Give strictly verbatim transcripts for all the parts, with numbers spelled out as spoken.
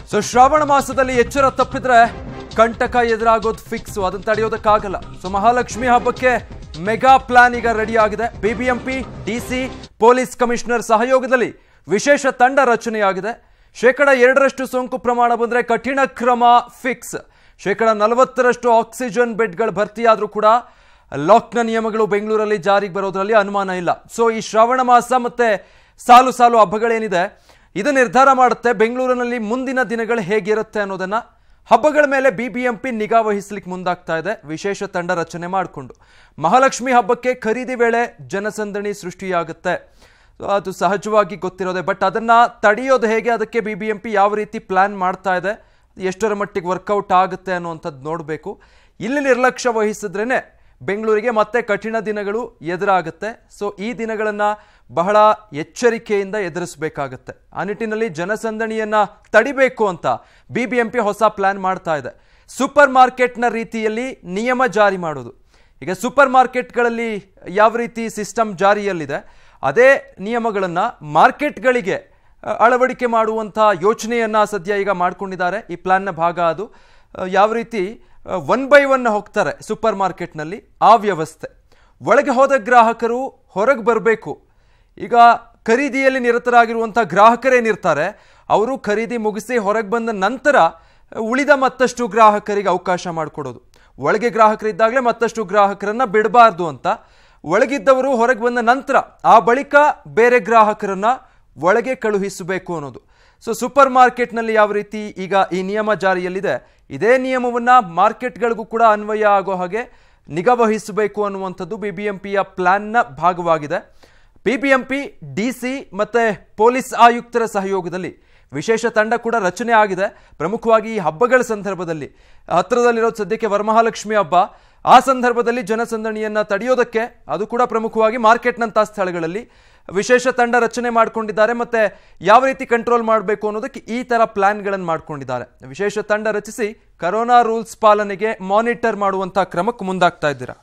So Shravana ಮಾಸದಲ್ಲಿ ಎಚ್ಚರ ತಪ್ಪಿದ್ರೆ ಕಂಟಕ ಎದುರಾಗೋದು ಫಿಕ್ಸ್, ಅದನ್ನ ತಡೆಯೋದಕ್ಕಾಗಲ್ಲ. ಸೊ ಮಹಾಲಕ್ಷ್ಮಿ ಹಬ್ಬಕ್ಕೆ ಮೆಗಾ ಪ್ಲಾನ್ ಈಗ ರೆಡಿ ಆಗಿದೆ. ಬಿಬಿಎಂಪಿ, ಡಿಸಿ, ಪೊಲೀಸ್ ಕಮಿಷನರ್ ಸಹಯೋಗದಲ್ಲಿ ವಿಶೇಷ ತಂಡ ರಚನೆಯಾಗಿದೆ. ಶೇಕಡ ಎರಡರಷ್ಟು ಸೋಂಕು ಪ್ರಮಾಣ ಬಂದ್ರೆ ಕಠಿಣ ಕ್ರಮ ಫಿಕ್ಸ್. ಶೇಕಡ ನಲವತ್ತರಷ್ಟು ಆಕ್ಸಿಜನ್ ಬೆಡ್ಗಳು ಭರ್ತಿಯಾದ್ರೂ ಕೂಡ ಲಾಕ್ನ ನಿಯಮಗಳು ಬೆಂಗಳೂರಲ್ಲಿ ಜಾರಿಗೆ ಬರೋದ್ರಲ್ಲಿ ಅನುಮಾನ ಇಲ್ಲ. ಸೊ ಈ ಶ್ರಾವಣ ಮಾಸ ಮತ್ತೆ ಸಾಲು ಸಾಲು ಹಬ್ಬಗಳೇನಿದೆ ಇದು ನಿರ್ಧಾರ ಮಾಡುತ್ತೆ ಬೆಂಗಳೂರಿನಲ್ಲಿ ಮುಂದಿನ ದಿನಗಳು ಹೇಗಿರುತ್ತೆ ಅನ್ನೋದನ್ನ. ಹಬ್ಬಗಳ ಮೇಲೆ ಬಿಬಿಎಂಪಿ ನಿಗಾ ವಹಿಸಲಿಕ್ಕೆ ಮುಂದಾಗ್ತಾ ಇದೆ ವಿಶೇಷ ತಂಡ ರಚನೆ ಮಾಡಿಕೊಂಡು. ಮಹಾಲಕ್ಷ್ಮಿ ಹಬ್ಬಕ್ಕೆ ಖರೀದಿ ವೇಳೆ ಜನಸಂದಣಿ ಸೃಷ್ಟಿಯಾಗುತ್ತೆ, ಅದು ಸಹಜವಾಗಿ ಗೊತ್ತಿರೋದೆ. ಬಟ್ ಅದನ್ನ ತಡೆಯೋದು ಹೇಗೆ, ಅದಕ್ಕೆ ಬಿಬಿಎಂಪಿ ಯಾವ ರೀತಿ ಪ್ಲಾನ್ ಮಾಡ್ತಾ ಇದೆ, ಎಷ್ಟರ ಮಟ್ಟಿಗೆ ವರ್ಕೌಟ್ ಆಗುತ್ತೆ ಅನ್ನುವಂಥದ್ದು ನೋಡಬೇಕು. ಇಲ್ಲಿ ನಿರ್ಲಕ್ಷ್ಯ ವಹಿಸಿದ್ರೇನೆ ಬೆಂಗಳೂರಿಗೆ ಮತ್ತೆ ಕಠಿಣ ದಿನಗಳು ಎದುರಾಗುತ್ತೆ. ಸೊ ಈ ದಿನಗಳನ್ನು ಬಹಳ ಎಚ್ಚರಿಕೆಯಿಂದ ಎದುರಿಸಬೇಕಾಗತ್ತೆ. ಆ ನಿಟ್ಟಿನಲ್ಲಿ ಜನಸಂದಣಿಯನ್ನ ತಡಿಬೇಕು ಅಂತ ಬಿಬಿಎಂಪಿ ಹೊಸ ಪ್ಲಾನ್ ಮಾಡ್ತಾ ಇದೆ. ಸೂಪರ್ ಮಾರ್ಕೆಟ್ನ ರೀತಿಯಲ್ಲಿ ನಿಯಮ ಜಾರಿ ಮಾಡೋದು. ಈಗ ಸೂಪರ್ ಮಾರ್ಕೆಟ್ಗಳಲ್ಲಿ ಯಾವ ರೀತಿ ಸಿಸ್ಟಮ್ ಜಾರಿಯಲ್ಲಿದೆ ಅದೇ ನಿಯಮಗಳನ್ನು ಮಾರ್ಕೆಟ್ಗಳಿಗೆ ಅಳವಡಿಕೆ ಮಾಡುವಂಥ ಯೋಚನೆಯನ್ನ ಸದ್ಯ ಈಗ ಮಾಡ್ಕೊಂಡಿದ್ದಾರೆ. ಈ ಪ್ಲಾನ್ನ ಭಾಗ ಅದು. ಯಾವ ರೀತಿ ಒನ್ ಬೈ ಒನ್ ಹೋಗ್ತಾರೆ ಸೂಪರ್ ಮಾರ್ಕೆಟ್ನಲ್ಲಿ, ಆ ವ್ಯವಸ್ಥೆ. ಒಳಗೆ ಹೋದ ಗ್ರಾಹಕರು ಹೊರಗೆ ಬರಬೇಕು. ಈಗ ಖರೀದಿಯಲ್ಲಿ ನಿರತರಾಗಿರುವಂಥ ಗ್ರಾಹಕರೇನಿರ್ತಾರೆ ಅವರು ಖರೀದಿ ಮುಗಿಸಿ ಹೊರಗೆ ಬಂದ ನಂತರ ಉಳಿದ ಮತ್ತಷ್ಟು ಗ್ರಾಹಕರಿಗೆ ಅವಕಾಶ ಮಾಡಿಕೊಡೋದು. ಒಳಗೆ ಗ್ರಾಹಕರಿದ್ದಾಗಲೇ ಮತ್ತಷ್ಟು ಗ್ರಾಹಕರನ್ನ ಬಿಡಬಾರ್ದು ಅಂತ. ಒಳಗಿದ್ದವರು ಹೊರಗೆ ಬಂದ ನಂತರ ಆ ಬಳಿಕ ಬೇರೆ ಗ್ರಾಹಕರನ್ನ ಒಳಗೆ ಕಳುಹಿಸಬೇಕು ಅನ್ನೋದು. ಸೊ ಸೂಪರ್ ಮಾರ್ಕೆಟ್ನಲ್ಲಿ ಯಾವ ರೀತಿ ಈಗ ಈ ನಿಯಮ ಜಾರಿಯಲ್ಲಿದೆ ಇದೇ ನಿಯಮವನ್ನ ಮಾರ್ಕೆಟ್ಗಳಿಗೂ ಕೂಡ ಅನ್ವಯ ಆಗೋ ಹಾಗೆ ನಿಗಾ ವಹಿಸಬೇಕು ಅನ್ನುವಂಥದ್ದು ಬಿಬಿಎಂಪಿಯ ಪ್ಲಾನ್ನ ಭಾಗವಾಗಿದೆ. ಬಿಬಿಎಂಪಿ, ಡಿಸಿ ಮತ್ತೆ ಪೊಲೀಸ್ ಆಯುಕ್ತರ ಸಹಯೋಗದಲ್ಲಿ ವಿಶೇಷ ತಂಡ ಕೂಡ ರಚನೆ ಆಗಿದೆ. ಪ್ರಮುಖವಾಗಿ ಈ ಹಬ್ಬಗಳ ಸಂದರ್ಭದಲ್ಲಿ ಹತ್ತಿರದಲ್ಲಿರೋದು ಸದ್ಯಕ್ಕೆ ವರಮಹಾಲಕ್ಷ್ಮಿ ಹಬ್ಬ. ಆ ಸಂದರ್ಭದಲ್ಲಿ ಜನಸಂದಣಿಯನ್ನ ತಡೆಯೋದಕ್ಕೆ ಅದು ಕೂಡ ಪ್ರಮುಖವಾಗಿ ಮಾರ್ಕೆಟ್ನಂಥ ಸ್ಥಳಗಳಲ್ಲಿ ವಿಶೇಷ ತಂಡ ರಚನೆ ಮಾಡಿಕೊಂಡಿದ್ದಾರೆ. ಮತ್ತೆ ಯಾವ ರೀತಿ ಕಂಟ್ರೋಲ್ ಮಾಡಬೇಕು ಅನ್ನೋದಕ್ಕೆ ಈ ತರ ಪ್ಲಾನ್ಗಳನ್ನು ಮಾಡ್ಕೊಂಡಿದ್ದಾರೆ. ವಿಶೇಷ ತಂಡ ರಚಿಸಿ ಕರೋನಾ ರೂಲ್ಸ್ ಪಾಲನೆಗೆ ಮಾನಿಟರ್ ಮಾಡುವಂತಹ ಕ್ರಮಕ್ಕೆ ಮುಂದಾಗ್ತಾ ಇದ್ದೀರಾ.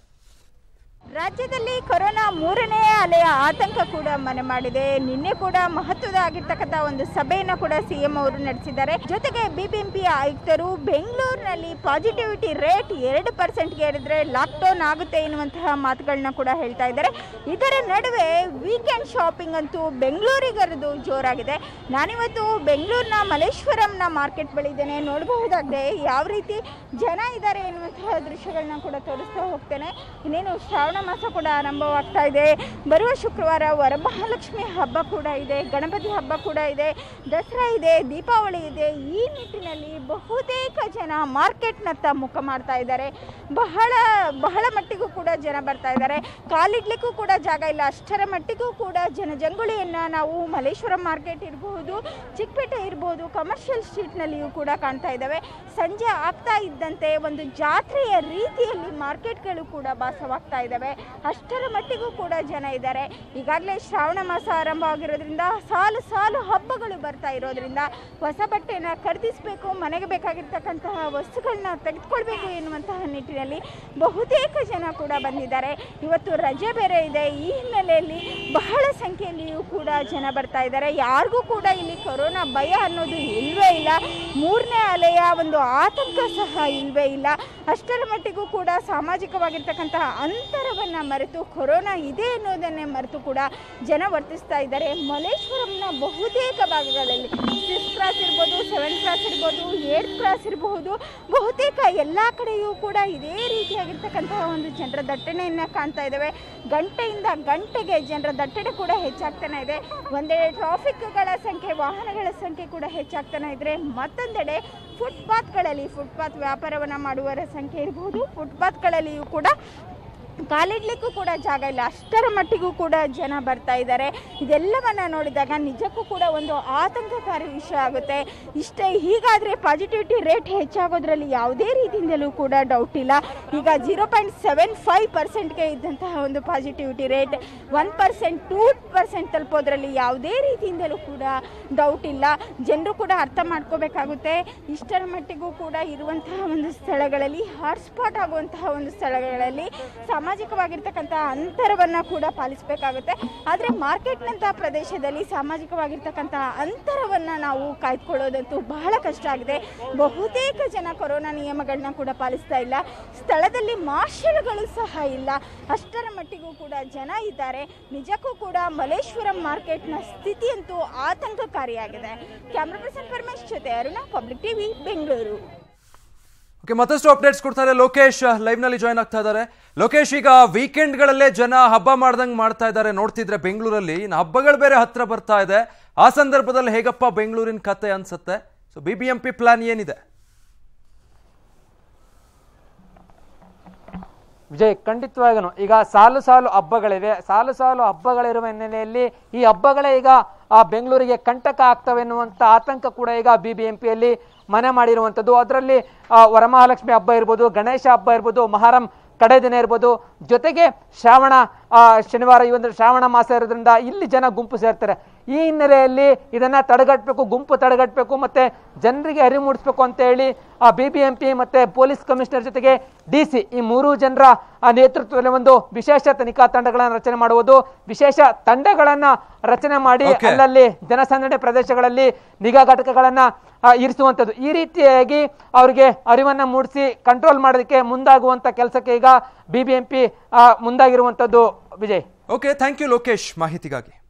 ರಾಜ್ಯದಲ್ಲಿ ಕೊರೋನಾ ಮೂರನೇ ಅಲೆಯ ಆತಂಕ ಕೂಡ ಮನೆ ಮಾಡಿದೆ. ನಿನ್ನೆ ಕೂಡ ಮಹತ್ವದ ಆಗಿರ್ತಕ್ಕಂಥ ಒಂದು ಸಭೆಯನ್ನು ಕೂಡ ಸಿಎಂ ಅವರು ನಡೆಸಿದ್ದಾರೆ. ಜೊತೆಗೆ ಬಿಬಿಎಂಪಿ ಆಯುಕ್ತರು ಬೆಂಗಳೂರಿನಲ್ಲಿ ಪಾಸಿಟಿವಿಟಿ ರೇಟ್ ಎರಡು ಪರ್ಸೆಂಟ್ಗೆ ಏರಿದ್ರೆ ಲಾಕ್ಡೌನ್ ಆಗುತ್ತೆ ಎನ್ನುವಂತಹ ಮಾತುಗಳನ್ನ ಕೂಡ ಹೇಳ್ತಾ ಇದ್ದಾರೆ. ಇದರ ನಡುವೆ ವೀಕೆಂಡ್ ಶಾಪಿಂಗ್ ಅಂತೂ ಬೆಂಗಳೂರಿಗರದು ಜೋರಾಗಿದೆ. ನಾನಿವತ್ತು ಬೆಂಗಳೂರಿನ ಮಲ್ಲೇಶ್ವರಂನ ಮಾರ್ಕೆಟ್ ಬಳಿ ಇದ್ದೇನೆ. ನೋಡಬಹುದಾಗಿದೆ ಯಾವ ರೀತಿ ಜನ ಇದ್ದಾರೆ ಎನ್ನುವಂತಹ ದೃಶ್ಯಗಳನ್ನ ಕೂಡ ತೋರಿಸ್ತಾ ಹೋಗ್ತೇನೆ. ಇನ್ನೇನು ಶ್ರಾವಣ ಮಾಸ ಕೂಡ ಆರಂಭವಾಗ್ತಾ ಇದೆ. ಬರುವ ಶುಕ್ರವಾರ ವರಮಹಾಲಕ್ಷ್ಮಿ ಹಬ್ಬ ಕೂಡ ಇದೆ, ಗಣಪತಿ ಹಬ್ಬ ಕೂಡ ಇದೆ, ದಸರಾ ಇದೆ, ದೀಪಾವಳಿ ಇದೆ. ಈ ನಿಟ್ಟಿನಲ್ಲಿ ಬಹುತೇಕ ಜನ ಮಾರ್ಕೆಟ್ನತ್ತ ಮುಖ ಮಾಡ್ತಾ ಇದ್ದಾರೆ. ಬಹಳ ಬಹಳ ಮಟ್ಟಿಗೂ ಕೂಡ ಜನ ಬರ್ತಾ ಇದ್ದಾರೆ. ಕಾಲಿಡ್ಲಿಕ್ಕೂ ಕೂಡ ಜಾಗ ಇಲ್ಲ, ಅಷ್ಟರ ಮಟ್ಟಿಗೂ ಕೂಡ ಜನಜಂಗುಳಿಯನ್ನು ನಾವು ಮಲ್ಲೇಶ್ವರಂ ಮಾರ್ಕೆಟ್ ಇರಬಹುದು, ಚಿಕ್ಕಪೇಟೆ ಇರಬಹುದು, ಕಮರ್ಷಿಯಲ್ ಸ್ಟ್ರೀಟ್ನಲ್ಲಿಯೂ ಕೂಡ ಕಾಣ್ತಾ ಇದ್ದಾವೆ. ಸಂಜೆ ಆಗ್ತಾ ಇದ್ದಂತೆ ಒಂದು ಜಾತ್ರೆಯ ರೀತಿಯಲ್ಲಿ ಮಾರ್ಕೆಟ್ಗಳು ಕೂಡ ಭಾಸವಾಗ್ತಾ ಇದ್ದಾವೆ. ಅಷ್ಟರ ಮಟ್ಟಿಗೂ ಕೂಡ ಜನ ಇದ್ದಾರೆ. ಈಗಾಗಲೇ ಶ್ರಾವಣ ಮಾಸ ಆರಂಭ ಆಗಿರೋದ್ರಿಂದ ಸಾಲು ಸಾಲು ಹಬ್ಬಗಳು ಬರ್ತಾ ಇರೋದ್ರಿಂದ ಹೊಸ ಬಟ್ಟೆನ ಖರೀದಿಸಬೇಕು, ಮನೆಗೆ ಬೇಕಾಗಿರ್ತಕ್ಕಂತಹ ವಸ್ತುಗಳನ್ನ ತೆಗೆದುಕೊಳ್ಬೇಕು ಎನ್ನುವಂತಹ ನಿಟ್ಟಿನಲ್ಲಿ ಬಹುತೇಕ ಜನ ಕೂಡ ಬಂದಿದ್ದಾರೆ. ಇವತ್ತು ರಜೆ ಬೇರೆ ಇದೆ. ಈ ಹಿನ್ನೆಲೆಯಲ್ಲಿ ಬಹಳ ಸಂಖ್ಯೆಯಲ್ಲಿಯೂ ಕೂಡ ಜನ ಬರ್ತಾ ಇದ್ದಾರೆ. ಯಾರಿಗೂ ಕೂಡ ಇಲ್ಲಿ ಕೊರೋನಾ ಭಯ ಅನ್ನೋದು ಇಲ್ವೇ ಇಲ್ಲ. ಮೂರನೇ ಅಲೆಯ ಒಂದು ಆತಂಕ ಸಹ ಇಲ್ವೇ ಇಲ್ಲ. ಅಷ್ಟರ ಮಟ್ಟಿಗೂ ಕೂಡ ಸಾಮಾಜಿಕವಾಗಿರ್ತಕ್ಕಂತಹ ಅಂತರವನ್ನು ಮರೆತು ಕೊರೋನಾ ಇದೆ ಅನ್ನೋದನ್ನೇ ಮರೆತು ಕೂಡ ಜನ ವರ್ತಿಸ್ತಾ ಇದ್ದಾರೆ. ಮಲ್ಲೇಶ್ವರಂನ ಬಹುತೇಕ ಭಾಗಗಳಲ್ಲಿ ಸಿಕ್ಸ್ ಕ್ರಾಸ್ ಇರ್ಬೋದು, ಸೆವೆನ್ ಕ್ರಾಸ್ ಇರ್ಬೋದು, ಏಟ್ ಕ್ರಾಸ್ ಇರಬಹುದು, ಬಹುತೇಕ ಎಲ್ಲ ಕಡೆಯೂ ಕೂಡ ಇದೇ ರೀತಿಯಾಗಿರ್ತಕ್ಕಂತಹ ಒಂದು ಜನರ ದಟ್ಟಣೆಯನ್ನು ಕಾಣ್ತಾ ಇದ್ದಾವೆ. ಗಂಟೆಯಿಂದ ಗಂಟೆಗೆ ಜನರ ದಟ್ಟಣೆ ಕೂಡ ಹೆಚ್ಚಾಗ್ತಾನೆ ಇದೆ. ಒಂದೆಡೆ ಟ್ರಾಫಿಕ್ಗಳ ಸಂಖ್ಯೆ, ವಾಹನಗಳ ಸಂಖ್ಯೆ ಕೂಡ ಹೆಚ್ಚಾಗ್ತಾನೆ ಇದ್ರೆ, ಮತ್ತೊಂದೆಡೆ ಫುಟ್ಪಾತ್ಗಳಲ್ಲಿ ಫುಟ್ಪಾತ್ ವ್ಯಾಪಾರವನ್ನು ಮಾಡುವವರ ಸಂಖ್ಯೆ ಇರಬಹುದು, ಫುಟ್ಪಾತ್ಗಳಲ್ಲಿಯೂ ಕೂಡ ಕಾಲಿಡ್ಲಿಕ್ಕೂ ಕೂಡ ಜಾಗ ಇಲ್ಲ. ಅಷ್ಟರ ಮಟ್ಟಿಗೂ ಕೂಡ ಜನ ಬರ್ತಾ ಇದ್ದಾರೆ. ಇದೆಲ್ಲವನ್ನ ನೋಡಿದಾಗ ನಿಜಕ್ಕೂ ಕೂಡ ಒಂದು ಆತಂಕಕಾರಿ ವಿಷಯ ಆಗುತ್ತೆ. ಇಷ್ಟೇ ಹೀಗಾದರೆ ಪಾಸಿಟಿವಿಟಿ ರೇಟ್ ಹೆಚ್ಚಾಗೋದ್ರಲ್ಲಿ ಯಾವುದೇ ರೀತಿಯಿಂದಲೂ ಕೂಡ ಡೌಟ್ ಇಲ್ಲ. ಈಗ ಜೀರೋ ಪಾಯಿಂಟ್ ಸೆವೆನ್ ಫೈವ್ ಪರ್ಸೆಂಟ್ಗೆ ಇದ್ದಂತಹ ಒಂದು positivity rate one percent two percent ತಲುಪೋದ್ರಲ್ಲಿ ಯಾವುದೇ ರೀತಿಯಿಂದಲೂ ಕೂಡ ಡೌಟ್ ಇಲ್ಲ. ಜನರು ಕೂಡ ಅರ್ಥ ಮಾಡ್ಕೋಬೇಕಾಗುತ್ತೆ. ಇಷ್ಟರ ಮಟ್ಟಿಗೂ ಕೂಡ ಇರುವಂತಹ ಒಂದು ಸ್ಥಳಗಳಲ್ಲಿ ಹಾಟ್ಸ್ಪಾಟ್ ಆಗುವಂತಹ ಒಂದು ಸ್ಥಳಗಳಲ್ಲಿ ಸಾಮಾನ್ಯ ಸಾಮಾಜಿಕವಾಗಿರ್ತಕ್ಕಂಥ ಅಂತರವನ್ನು ಕೂಡ ಪಾಲಿಸಬೇಕಾಗುತ್ತೆ. ಆದರೆ ಮಾರ್ಕೆಟ್ನಂಥ ಪ್ರದೇಶದಲ್ಲಿ ಸಾಮಾಜಿಕವಾಗಿರ್ತಕ್ಕಂಥ ಅಂತರವನ್ನು ನಾವು ಕಾಯ್ದುಕೊಳ್ಳೋದಂತೂ ಬಹಳ ಕಷ್ಟ ಆಗಿದೆ. ಬಹುತೇಕ ಜನ ಕೊರೋನಾ ನಿಯಮಗಳನ್ನ ಕೂಡ ಪಾಲಿಸ್ತಾ ಇಲ್ಲ. ಸ್ಥಳದಲ್ಲಿ ಮಾರ್ಷಲ್ಗಳು ಸಹ ಇಲ್ಲ. ಅಷ್ಟರ ಮಟ್ಟಿಗೂ ಕೂಡ ಜನ ಇದ್ದಾರೆ. ನಿಜಕ್ಕೂ ಕೂಡ ಮಲ್ಲೇಶ್ವರಂ ಮಾರ್ಕೆಟ್ನ ಸ್ಥಿತಿಯಂತೂ ಆತಂಕಕಾರಿಯಾಗಿದೆ. ಕ್ಯಾಮ್ರಾ ಪರ್ಸನ್ ಪರಮೇಶ್ ಜೊತೆ Aruna, public TV, Bengaluru. Okay, ಮತ್ತಷ್ಟು ಅಪ್ಡೇಟ್ಸ್ ಕೊಡ್ತಾರೆ ಲೋಕೇಶ್ ಲೈವ್ ನಲ್ಲಿ ಜಾಯ್ನ್ ಆಗ್ತಾ ಇದ್ದಾರೆ. ಲೋಕೇಶ್, ಈಗ ವೀಕೆಂಡ್ ಗಳಲ್ಲೇ ಜನ ಹಬ್ಬ ಮಾಡ್ದಂಗೆ ಮಾಡ್ತಾ ಇದ್ದಾರೆ ನೋಡ್ತಿದ್ರೆ ಬೆಂಗಳೂರಲ್ಲಿ. ಇನ್ನು ಹಬ್ಬಗಳು ಬೇರೆ ಹತ್ರ ಬರ್ತಾ ಇದೆ. ಆ ಸಂದರ್ಭದಲ್ಲಿ ಹೇಗಪ್ಪ ಬೆಂಗಳೂರಿನ ಕತೆ ಅನ್ಸುತ್ತೆ? So B B M P plan ಏನಿದೆ? ವಿಜಯ್, ಖಂಡಿತವಾಗನು ಈಗ ಸಾಲು ಸಾಲು ಹಬ್ಬಗಳಿವೆ. ಸಾಲು ಸಾಲು ಹಬ್ಬಗಳಿರುವ ಹಿನ್ನೆಲೆಯಲ್ಲಿ ಈ ಹಬ್ಬಗಳೇ ಈಗ ಆ ಬೆಂಗಳೂರಿಗೆ ಕಂಟಕ ಆಗ್ತವೆ ಎನ್ನುವಂಥ ಆತಂಕ ಕೂಡ ಈಗ ಬಿ ಬಿ ಎಂ ಪಿಯಲ್ಲಿ ಮನೆ ಮಾಡಿರುವಂಥದ್ದು. ಅದರಲ್ಲಿ ವರಮಹಾಲಕ್ಷ್ಮಿ ಹಬ್ಬ ಇರ್ಬೋದು, ಗಣೇಶ ಹಬ್ಬ ಇರ್ಬೋದು, ಮೊಹರಂ ಕಡೆ ದಿನ ಇರ್ಬೋದು, ಜೊತೆಗೆ ಶ್ರಾವಣ ಶನಿವಾರ ಈ ಒಂದು ಶ್ರಾವಣ ಮಾಸ ಇರೋದ್ರಿಂದ ಇಲ್ಲಿ ಜನ ಗುಂಪು ಸೇರ್ತಾರೆ. ಈ ಹಿನ್ನೆಲೆಯಲ್ಲಿ ಇದನ್ನ ತಡೆಗಟ್ಟಬೇಕು, ಗುಂಪು ತಡೆಗಟ್ಟಬೇಕು, ಮತ್ತೆ ಜನರಿಗೆ ಅರಿವು ಮೂಡಿಸ್ಬೇಕು ಅಂತ ಹೇಳಿ ಆ ಬಿ ಬಿ ಎಂ ಪಿ ಮತ್ತೆ ಪೊಲೀಸ್ ಕಮಿಷನರ್ ಜೊತೆಗೆ ಡಿ ಸಿ ಈ ಮೂರು ಜನರ ನೇತೃತ್ವದಲ್ಲಿ ಒಂದು ವಿಶೇಷ ತನಿಖಾ ತಂಡಗಳನ್ನು ರಚನೆ ಮಾಡುವುದು, ವಿಶೇಷ ತಂಡಗಳನ್ನ ರಚನೆ ಮಾಡಿ ಅಲ್ಲಲ್ಲಿ ಜನಸಂದಣಿ ಪ್ರದೇಶಗಳಲ್ಲಿ ನಿಗಾ ಘಟಕಗಳನ್ನ ಇರಿಸುವಂಥದ್ದು. ಈ ರೀತಿಯಾಗಿ ಅವರಿಗೆ ಅರಿವನ್ನ ಮೂಡಿಸಿ ಕಂಟ್ರೋಲ್ ಮಾಡೋದಕ್ಕೆ ಮುಂದಾಗುವಂತ ಕೆಲಸಕ್ಕೆ ಈಗ ಬಿ ಬಿ ಎಂ ಪಿ ಮುಂದಾಗಿರುವಂಥದ್ದು. Vijay, okay, thank you Lokesh ಮಾಹಿತಿಗಾಗಿ.